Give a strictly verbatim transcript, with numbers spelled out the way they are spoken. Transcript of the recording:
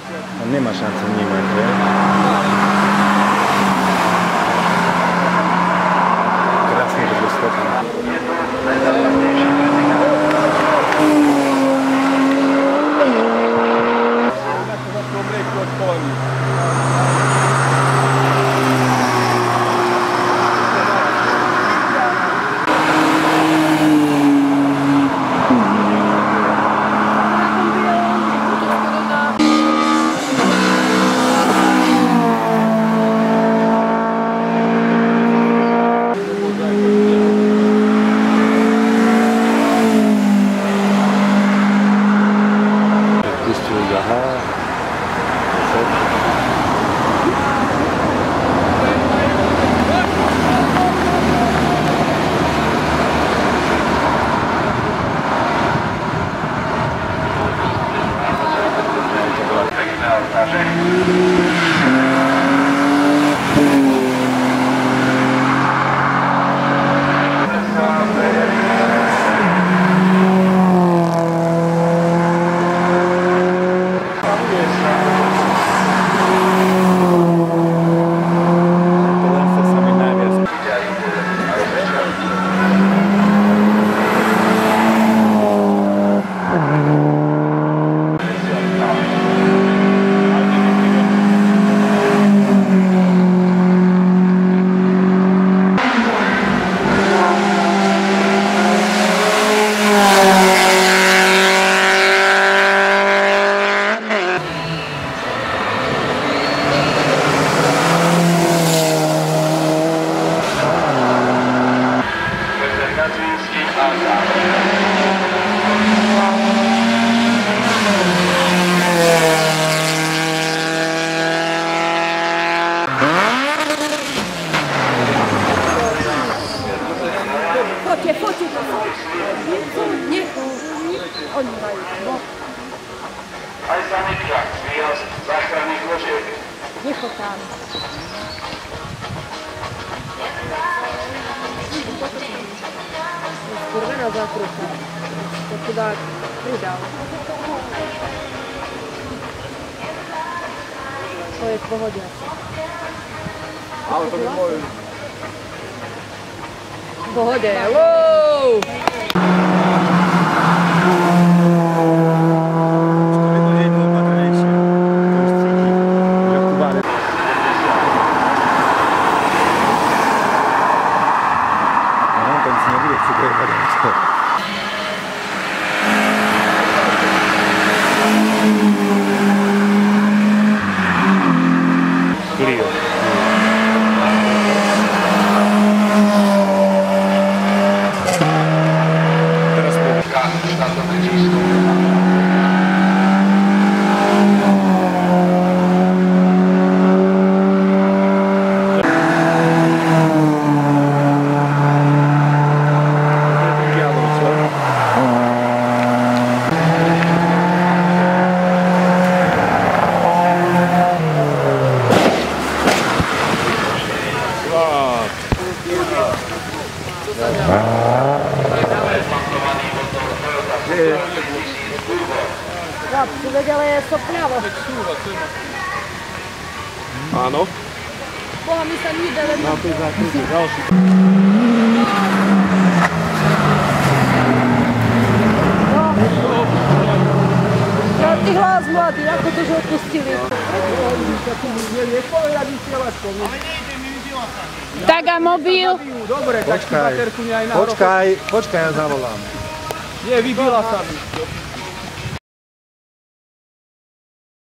On nemá šancu vnímať, že? Krásne to dostupné. Aj sanitár, výjazd záchranných ložiek. Nechotám. Skurvená zákruta. To chudák pridal. To je v pohode asi. Ale to by boli. V pohode. Wow! Clio. Teraz štátne číslo. Chlapci, vedele je sopňavo. Áno. Boha, my sa nidele. Na tej zákrute ďalší. No, ty hlas mladý, ako to, že odpustili. Nepovedať vysielačkou. Tak a mobil? Dobre, tak baterku mi aj na Počkaj, počkaj, ja zavolám. Nie, vybila sa mi.